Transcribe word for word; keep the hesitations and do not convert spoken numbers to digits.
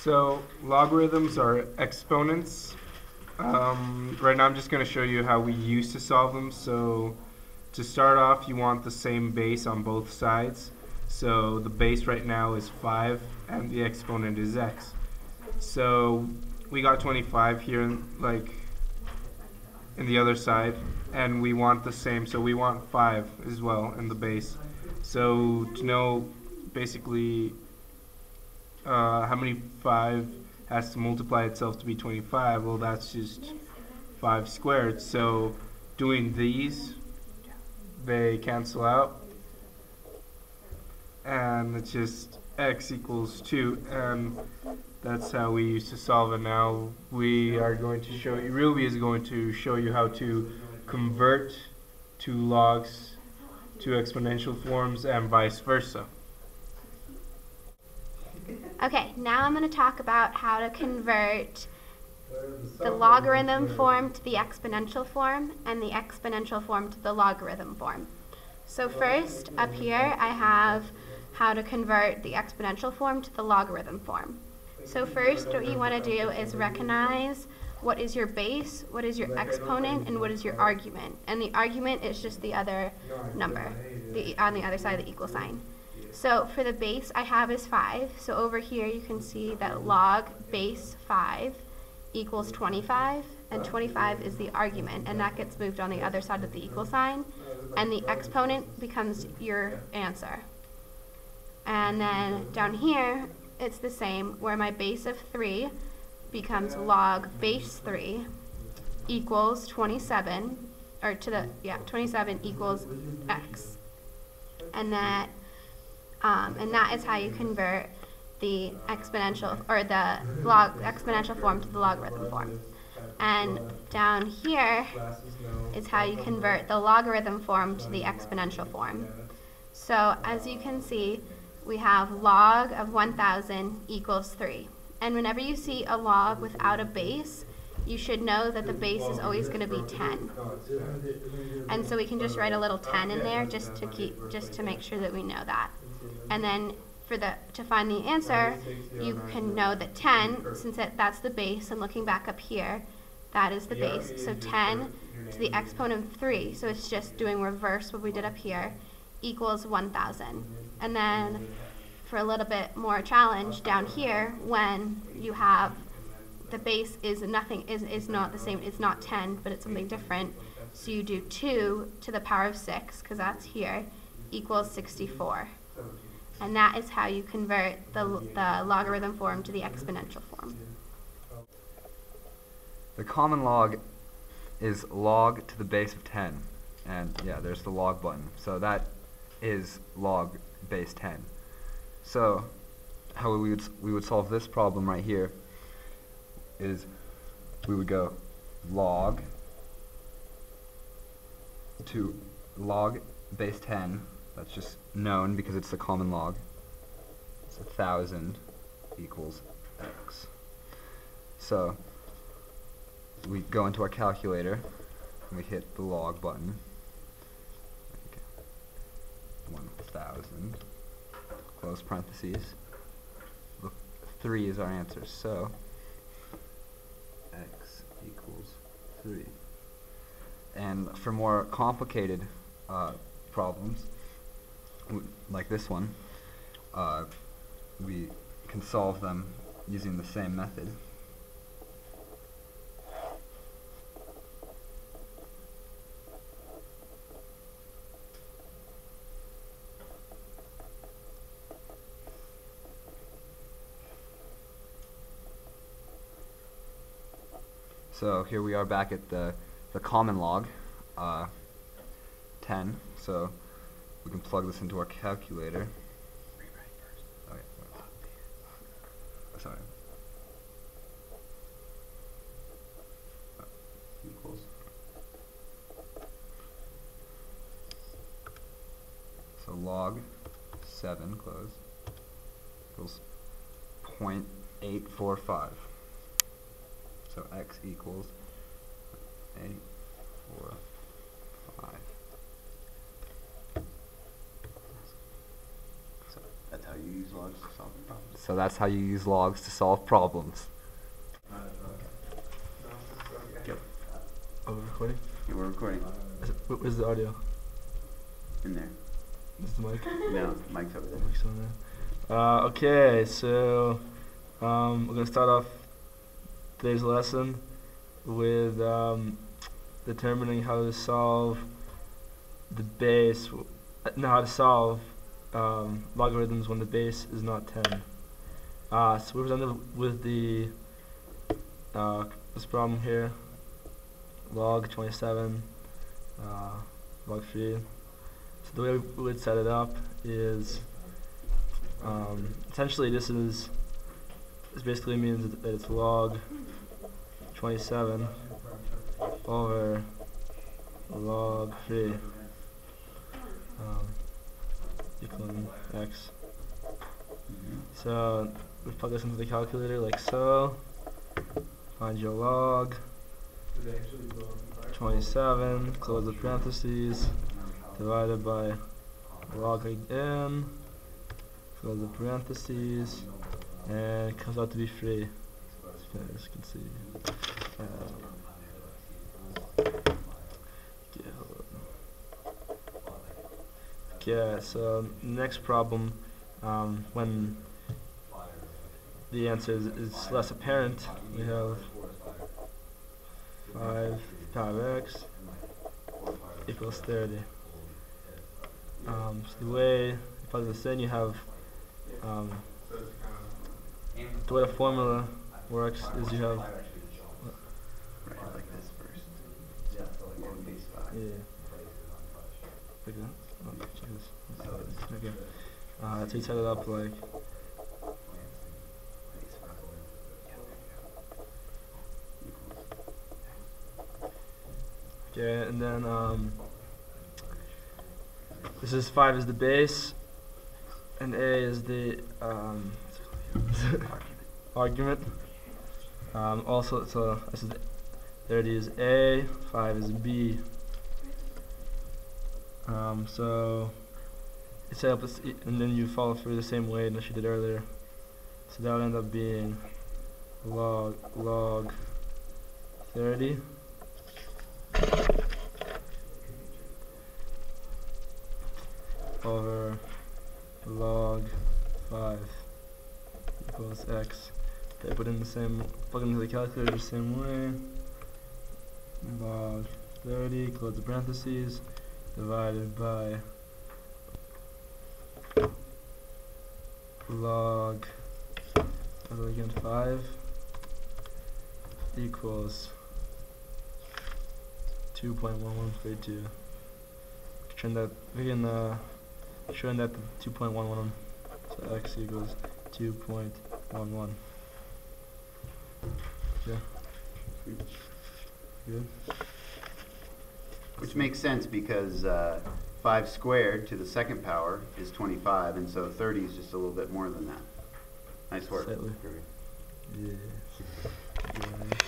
So logarithms are exponents. Um, right now I'm just going to show you how we used to solve them. So to start off, you want the same base on both sides. So the base right now is five and the exponent is x. So we got twenty-five here, like in the other side, and we want the same, so we want five as well in the base. So to know basically uh, how many five has to multiply itself to be twenty-five, well, that's just five squared. So doing these, they cancel out, and it's just x equals two, and that's how we used to solve it. Now we are going to show you, Ruby is going to show you how to convert to logs to exponential forms and vice versa. Okay, now I'm going to talk about how to convert the logarithm form to the exponential form and the exponential form to the logarithm form. So first, up here, I have how to convert the exponential form to the logarithm form. So first, what you want to do is recognize what is your base, what is your exponent, and what is your argument. And the argument is just the other number, the, on the other side of the equal sign. So for the base I have is five. So over here you can see that log base five equals twenty-five, and twenty-five is the argument, and that gets moved on the other side of the equal sign, and the exponent becomes your answer. And then down here it's the same, where my base of three becomes log base three equals twenty-seven, or to the, yeah, twenty-seven equals x. And that, um, and that is how you convert the exponential, or the log exponential form to the logarithm form. And down here is how you convert the logarithm form to the exponential form. So as you can see, we have log of one thousand equals three. And whenever you see a log without a base, you should know that the base is always going to be ten. And so we can just write a little ten in there just to keep, just to make sure that we know that. And then for the to find the answer, you can know that ten, since it, that's the base, and looking back up here, that is the base. So ten to the exponent of three, so it's just doing reverse what we did up here, equals one thousand. And then for a little bit more challenge down here, when you have the base is nothing, is, is not the same, it's not ten, but it's something different, so you do two to the power of six, because that's here, equals sixty-four. And that is how you convert the, the logarithm form to the exponential form. The common log is log to the base of ten, and yeah, there's the log button, so that is log base ten. So how we would we would solve this problem right here is we would go log to log base ten. That's just known because it's the common log. It's a thousand equals x. So we go into our calculator and we hit the log button. one thousand, close parentheses. Look, three is our answer, so x equals three. And for more complicated uh, problems, like this one, uh, we can solve them using the same method. So here we are back at the, the common log, uh, ten, so we can plug this into our calculator. Okay, sorry. Equals. So log seven, close, equals zero point eight four five. So x equals eight, four, five. So that's how you use use logs to solve problems. So that's how you use logs to solve problems. Yep. Oh, we're recording? Yeah, we're recording. Is it, wh- where's the audio? In there. This is the mic? No, mic's over there. Mic's on there. Uh, okay, so um, we're going to start off today's lesson with um, determining how to solve the base, uh, no, how to solve um, logarithms when the base is not ten. Uh, so we're presented with the uh, this problem here, log twenty-seven, uh, log three. So the way we would set it up is um, essentially this is this basically means that it's log twenty-seven over log three um, equaling x. Mm-hmm. So we plug this into the calculator like so. Find your log. twenty-seven, close the parentheses, divided by log again, close the parentheses, and it comes out to be three. As you can see. Uh, yeah, hold on. Okay, so next problem, um, when the answer is, is less apparent, we have five power x equals thirty. Um, so the way you plug this in, you have um, the way the formula works is you have Right, like this first. And base five. yeah. Like that. Oh, Jesus. Okay. Uh, so you set it up like Base five. Yeah, there you go. Equals. okay, and then um, this is five is the base, and a is the um, argument. Um, also, so this is thirty is a, five is b. Um, so you set up this, e- and then you follow through the same way as you did earlier. So that would end up being log log thirty. Over log five equals x. Okay, put in the same, plug into the calculator the same way. Log thirty, close the parentheses, divided by log, what do we get, five equals two point one one three two. Turn that, we can uh, turn that to two point one one, so x equals two point one one. Yeah. Good. Which makes sense because uh, five squared to the second power is twenty-five, and so thirty is just a little bit more than that. Nice work. Slightly. Groovy. Yeah. Yeah.